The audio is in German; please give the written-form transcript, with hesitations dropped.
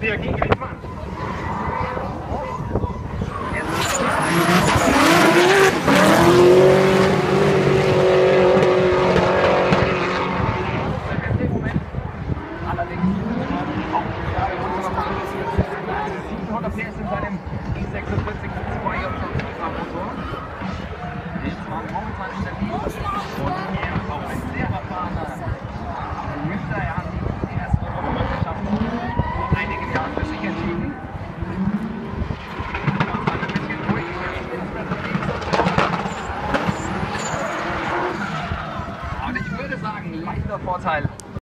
Der ging gleich mal. Allerdings auch gerade unsere 700 PS in seinem i46 2 Motor. Jetzt war momentan in der Nähe.